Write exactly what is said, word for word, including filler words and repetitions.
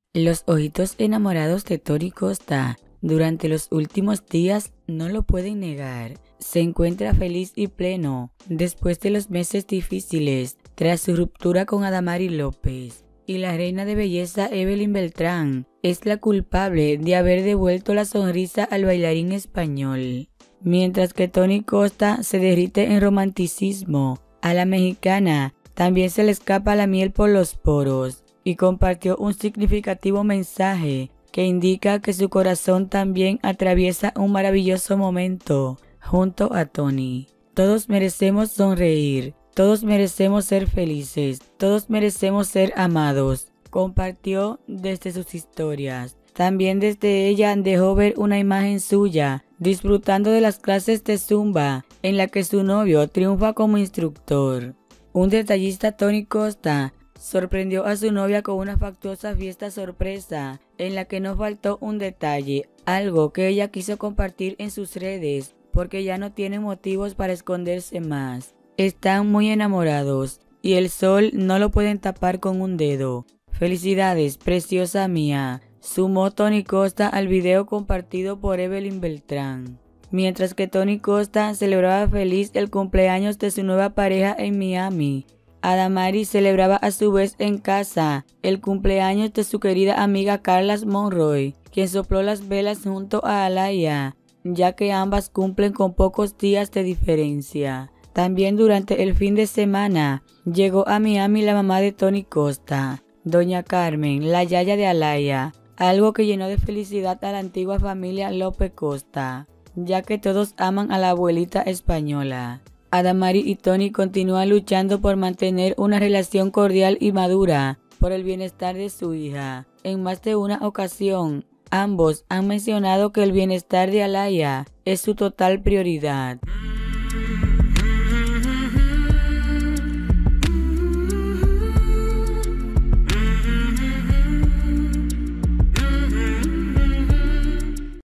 Los ojitos enamorados de Tony Costa durante los últimos días no lo pueden negar. Se encuentra feliz y pleno después de los meses difíciles tras su ruptura con Adamari López. Y la reina de belleza Evelyn Beltrán es la culpable de haber devuelto la sonrisa al bailarín español. Mientras que Tony Costa se derrite en romanticismo, a la mexicana también se le escapa la miel por los poros y compartió un significativo mensaje que indica que su corazón también atraviesa un maravilloso momento junto a Tony. Todos merecemos sonreír, todos merecemos ser felices, todos merecemos ser amados, compartió desde sus historias. También desde ella dejó ver una imagen suya disfrutando de las clases de Zumba en la que su novio triunfa como instructor. Un detallista, Tony Costa, sorprendió a su novia con una fastuosa fiesta sorpresa en la que no faltó un detalle, algo que ella quiso compartir en sus redes porque ya no tiene motivos para esconderse más. Están muy enamorados y el sol no lo pueden tapar con un dedo. Felicidades, preciosa mía, sumó Tony Costa al video compartido por Evelyn Beltrán. Mientras que Tony Costa celebraba feliz el cumpleaños de su nueva pareja en Miami, Adamari celebraba a su vez en casa el cumpleaños de su querida amiga Karla Monroy, quien sopló las velas junto a Alaya, ya que ambas cumplen con pocos días de diferencia. También durante el fin de semana llegó a Miami la mamá de Tony Costa, doña Carmen, la yaya de Alaya, algo que llenó de felicidad a la antigua familia López Costa, ya que todos aman a la abuelita española. Adamari y Tony continúan luchando por mantener una relación cordial y madura por el bienestar de su hija. En más de una ocasión, ambos han mencionado que el bienestar de Alaya es su total prioridad.